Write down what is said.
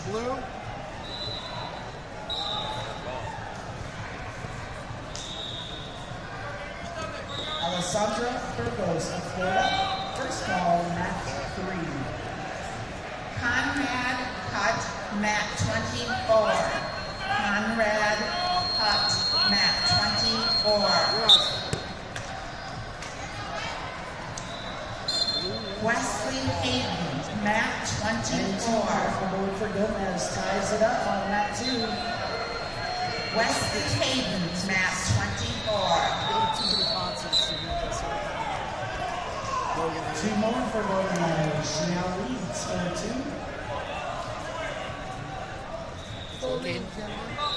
blue. Alessandra Burgos of Florida. First call, mat 3. Conrad Hutt, mat 24. Conrad Hutt, mat 24. Wesley Hayden, mat 24. Forward for Gomez, ties it up on mat 2. Wesley Hayden, mat 24. 2 more for Gomez. She now leads 4-2. Game.